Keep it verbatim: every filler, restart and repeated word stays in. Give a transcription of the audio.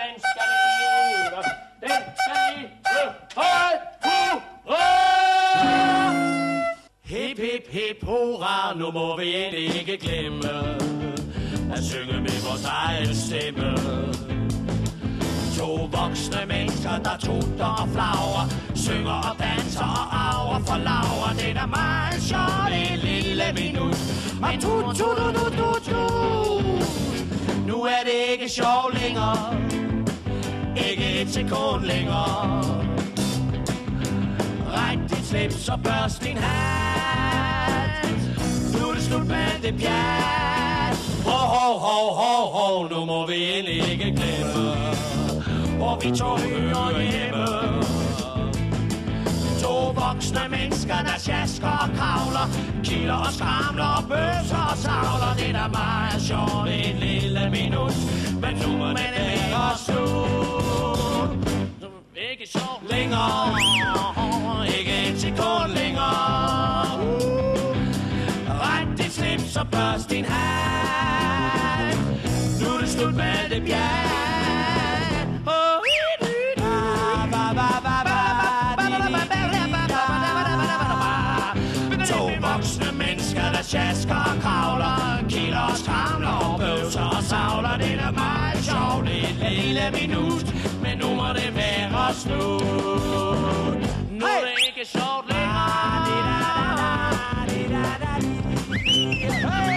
den skal leve, den skal leve, høj, hurra! Hip, hip, hip, hurra, nu må vi endelig ikke glemme at synge med vores egen stemme. To voksne mennesker, der tutter og flagrer, synger og danser og arver for laver. Det er da meget sjovt, det lille minut. Og tut, tut, tut, tut, tut. Nu er det ikke sjovt længere, ikke et sekund længere. Ræk dit slips og børst din hat. Nu er det slut med det pjat. Ho, ho, ho, ho, ho, nu må vi endelig ikke glemme, hvor vi to hører hjemme. To voksne mennesker, der sjasker og kravler, kilder og skramler og bøser og savler. Det er da meget sjovt, et lille minut, men nu må det være slut. Ikke sjovt længere, ikke et sekund længere. Ret dit slips og børst din hat. Nu er det slut med det pjat. To voksne mennesker, der sjasker og kravler, kilder og skramler og bøvser og savler. Det er da meget sjovt, det er et lille minut, men nu må det være slut. Nu er det ikke sjovt længere.